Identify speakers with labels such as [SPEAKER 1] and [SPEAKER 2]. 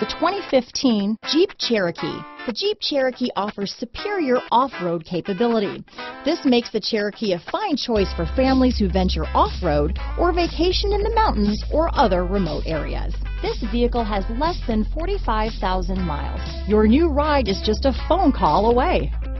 [SPEAKER 1] The 2015 Jeep Cherokee. The Jeep Cherokee offers superior off-road capability. This makes the Cherokee a fine choice for families who venture off-road or vacation in the mountains or other remote areas. This vehicle has less than 45,000 miles. Your new ride is just a phone call away.